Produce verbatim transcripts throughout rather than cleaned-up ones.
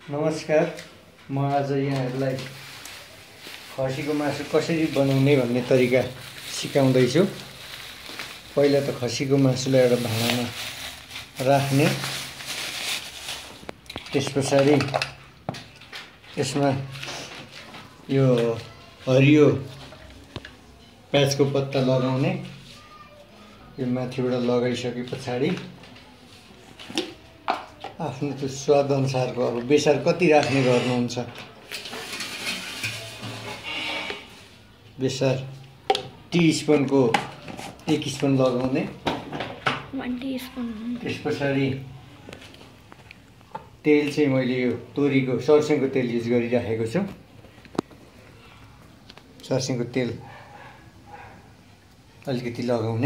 नमस्कार, म आज यहाँहरूलाई खसीको मासु कसरी बनाउने भन्ने तरिका सिकाउँदैछु। पहिला त खसीको मासुलाई एउटा भाँडामा राख्ने, त्यसपछाडि यसमा यो हरियो प्याजको पत्ता लगाउने। यो माथिबाट लगाइसके पछाडि आफ्नो त्यो स्वाद अनुसारको अब बेसार कति राख्ने गर्नुहुन्छ। बेसार टी स्पुनको एक स्पुन लगाउने। One teaspoon. त्यस पछाडि तेल चाहिँ मैले यो तोरीको सर्सिङको तेल युज गरिराखेको छु। सर्सिङको तेल अलिकति लगाउने।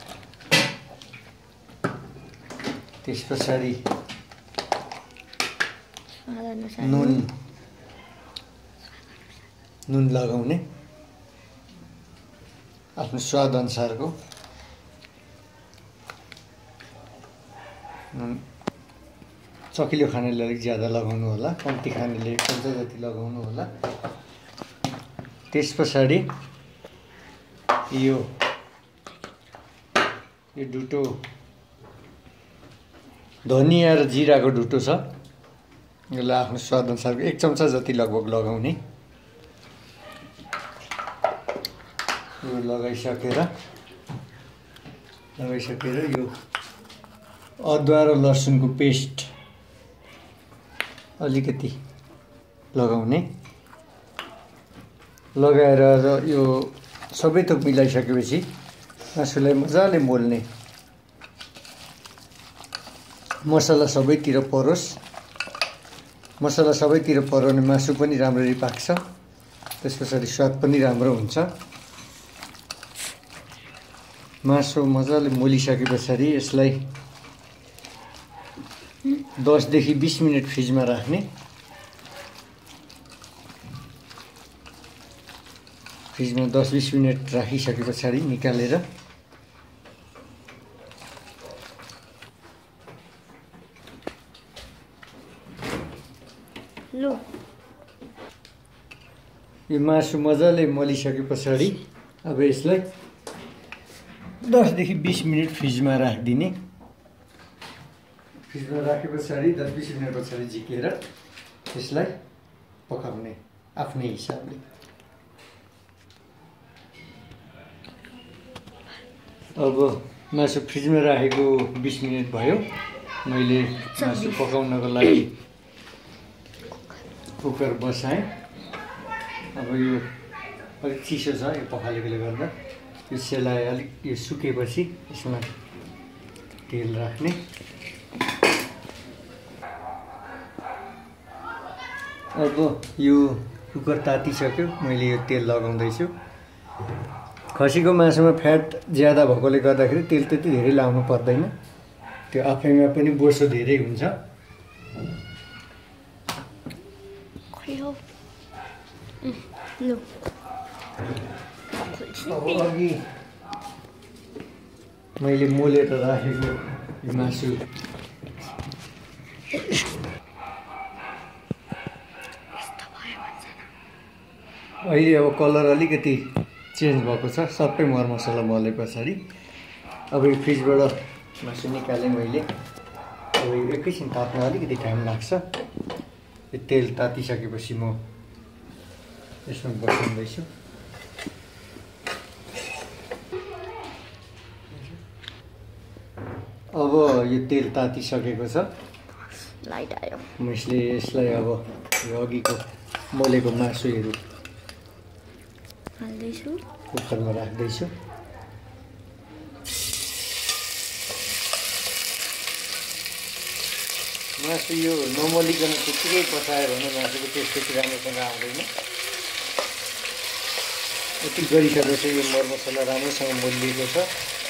त्यस पछाडि नुन नुन लगाउने आफ्नो स्वाद अनुसारको। नुन चखिलो खानेले अलिक ज्यादा लगाउनु होला, कम्ती खानेले कम्ती जति लगाउनु होला। त्यस पछाडि यो यो ढुटो धनिया र जिराको ढुटो छ, यसलाई आफ्नो स्वाद अनुसारको एक चम्चा जति लगभग लगाउने। यो लगाइसकेर लगाइसकेर यो अदुवा र लसुनको पेस्ट अलिकति लगाउने। लगाएर र यो सबै थोक मिलाइसकेपछि मासुलाई मजाले मोल्ने। मसला सबैतिर परोस्। मसला सबैतिर पराउने मासु पनि राम्ररी पाक्छ, त्यस पछाडि स्वाद पनि राम्रो हुन्छ। मासु मजाले मोलिसके पछाडि यसलाई दसदेखि बिस मिनट फ्रिजमा राख्ने। फ्रिजमा दस बिस मिनट राखिसके पछाडि निकालेर लो यो मासु मजाले मोलिसके पछाडि अब यसलाई दसदेखि बिस मिनट फ्रिजमा राखिदिने। फ्रिजमा राखे पछाडि दस बिस मिनट पछाडि झिकेर यसलाई पकाउने आफ्नै हिसाबले। अब मासु फ्रिजमा राखेको बिस मिनट भयो। मैले मासु पकाउनको लागि कुकर बसाएँ। अब यो अलिक चिसो छ, यो पखालेकोले गर्दा यो सेलाए अलिक यो सुकेपछि यसमा तेल राख्ने। अब यो कुकर तातिसक्यो, मैले यो तेल लगाउँदैछु। खसीको मासुमा फ्याट ज्यादा भएकोले गर्दाखेरि तेल त्यति धेरै लाउनु पर्दैन, त्यो आफैमा पनि बोसो धेरै हुन्छ। अब अघि मैले मोलेर राखेको यो मासु अहिले अब कलर अलिकति चेन्ज भएको छ, सबै मरमसला मले पछाडि। अब यो फ्रिजबाट मासु निकालेँ मैले। अब यो एकैछिन तात्न अलिकति टाइम लाग्छ। यो तेल तातिसकेपछि म यसमा बसाउँदैछु। अब यो तेल तातिसकेको छ, लाइट आयो। म यसले यसलाई अब यो अघिको मोलेको मासुहरू हाल्दैछु, कुकरमा राख्दैछु। मासु यो नमोलिकन त्यत्तिकै पकायो भने मासुको टेस्ट त्यति राम्रोसँग आउँदैन। यति गरिसकेपछि यो मरमसला राम्रोसँग मोलिएको छ।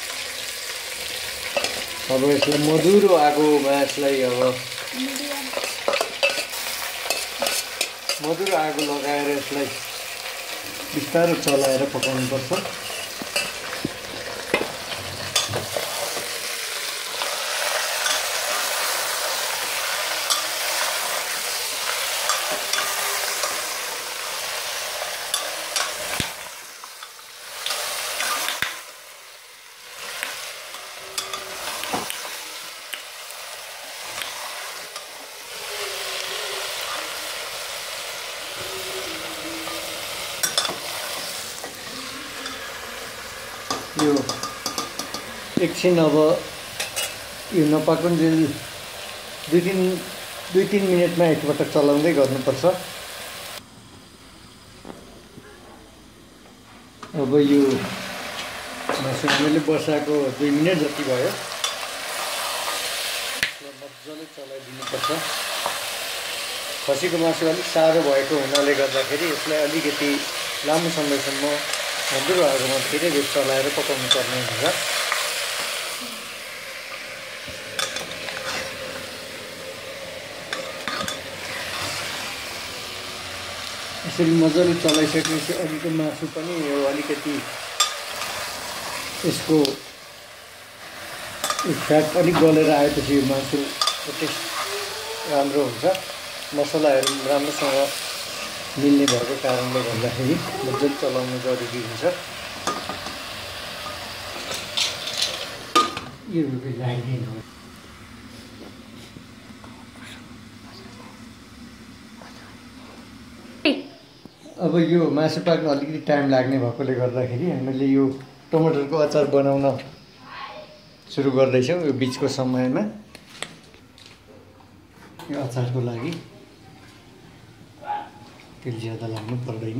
अब यसलाई मधुरो आगोमा यसलाई अब मधुरो आगो लगाएर यसलाई बिस्तारो चलाएर पकाउनुपर्छ। यो एकछिन अब यो नपाकुन्जेल दुई तिन दुई तिन मिनटमा एकपटक चलाउँदै गर्नुपर्छ। अब यो मासु हामीले बसाएको दुई मिनट जति भयो, मजाले चलाइदिनुपर्छ। खसीको मासु अलिक साह्रो भएको हुनाले गर्दाखेरि यसलाई अलिकति लामो समयसम्म मधुरो आगोमा धेरै बेर चलाएर पकाउनु पर्ने हुन्छ। यसरी मजाले चलाइसकेपछि अघिको मासु पनि यो अलिकति यसको फ्याट अलिक गलेर आएपछि यो मासुको टेस्ट राम्रो हुन्छ। मसलाहरू राम्रोसँग मिल्ने भएको कारणले गर्दाखेरि मजाले चलाउनु जरुरी हुन्छ। यो लगाइदिनु। अब यो मासु पाक्न अलिकति टाइम लाग्ने भएकोले गर्दाखेरि हामीले यो टमाटरको अचार बनाउन सुरु गर्दैछौँ यो बिचको समयमा। यो अचारको लागि तेल ज्यादा लाग्नु पर्दैन।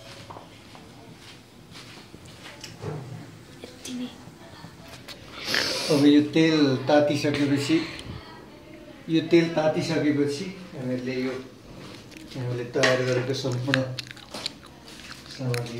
अब यो तेल तातिसकेपछि यो तेल तातिसकेपछि हामीले यो हामीले तयार गरेको सम्पूर्ण सामग्री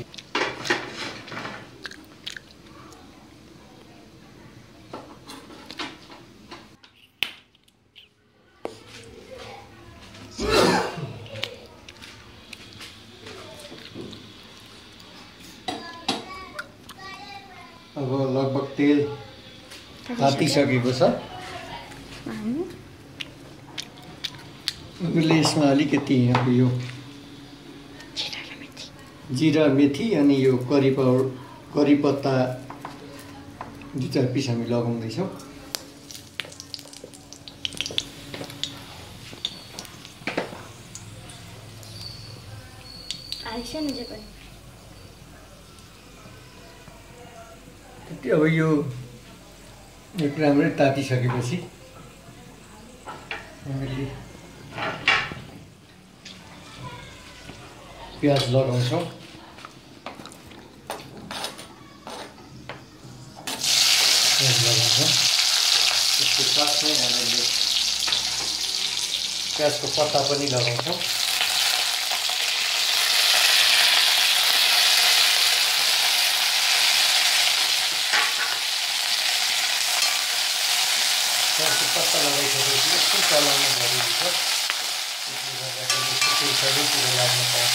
अब लगभग तेल तातिसकेको छ। अहिले यसमा अलिकति अब यो जिरा मेथी अनि यो करी पाउडर करी पत्ता दुई चार पिस हामी लगाउँदैछौँ। अब यो एक राम्रै तातिसकेपछि हामीले प्याज लगाउँछौँ। प्याज लगाउँछौँ त्यसको साथमै हामीले प्याजको पत्ता पनि लगाउँछौँ। प्याजको पत्ता लगाइसकेपछि एकछिन चलाउनु जरुरी छ। त्यसले गर्दाखेरि तेल सबैतिर लाग्न पाउँछ।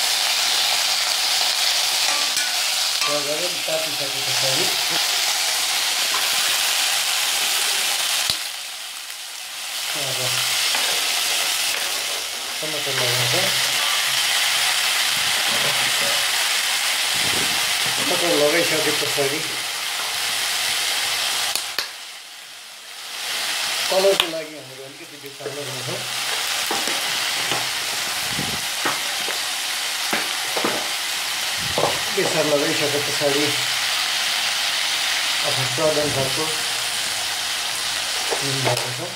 मजाले तातिसके पछाडि अब टमाटर लगाउँछौँ। टमाटर लगाइसके पछाडि कलरको लागि हामीले अलिकति बेसार लगाउँछौँ। बेसार लगाइसके पछाडि अब स्वाद अनुसारको नुन लगाउँछौँ।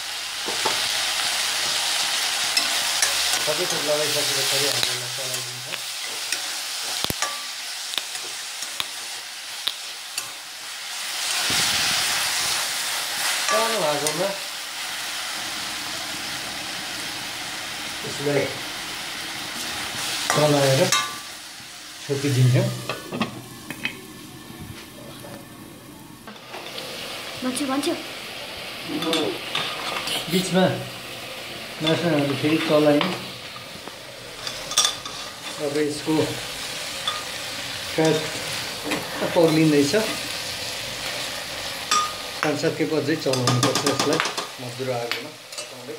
सबै थोक लगाइसके पछाडि हामीले चलाइदिन्छौँ। सानो आगोमा यसलाई चलाएर छोपिदिन्छौँ। बिचमा मासु हामीले फेरि चलायौँ। अब यसको फ्याट पग्लिँदैछ। पाँच सात खेप अझै चलाउनु पर्छ यसलाई मधुरो आगोमा पकाउँदै।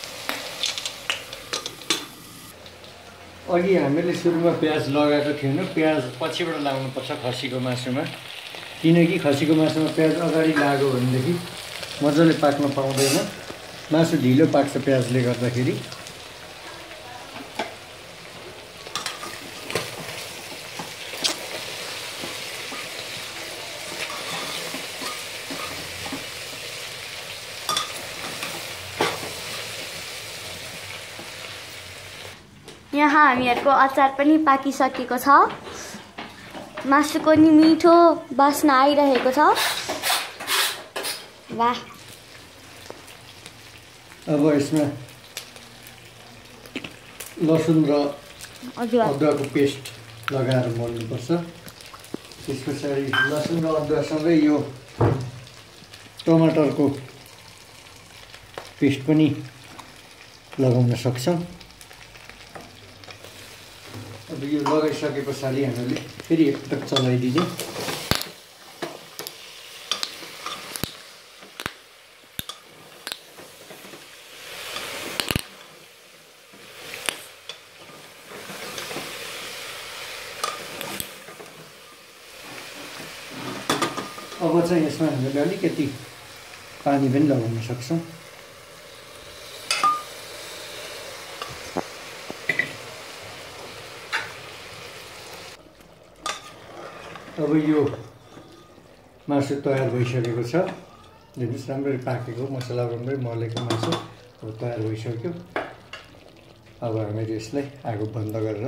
अघि हामीले सुरुमा प्याज लगाएको थिएनौँ। प्याज पछिबाट लगाउनुपर्छ खसीको मासुमा, किनकि खसीको मासुमा प्याज अगाडि लाग्यो भनेदेखि मजाले पाक्न पाउँदैन। मासु ढिलो पाक्छ प्याजले गर्दाखेरि। यहाँ हामीहरूको अचार पनि पाकिसकेको छ। मासुको नि मिठो बास्ना आइरहेको छ। वाह। अब यसमा लसुन र अदुवा अदुवाको पेस्ट लगाएर मोल्नुपर्छ। त्यस पछाडि लसुन र अदुवासँगै यो टमाटरको पेस्ट पनि लगाउन सक्छौँ। अब यो लगाइसके पछाडि हामीले फेरि एकपटक चलाइदिने। अब चाहिँ यसमा हामीले अलिकति पानी पनि लगाउन सक्छौँ। अब यो मासु तयार भइसकेको छ। हेर्नुहोस् राम्ररी पाकेको, मसला राम्ररी मलेको मासु अब तयार भइसक्यो। अब हामीले यसलाई आगो बन्द गरेर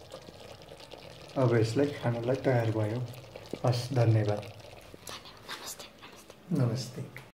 अब यसलाई खानलाई तयार भयो। हस्, धन्यवाद। नमस्ते नमस्ते नमस्ते।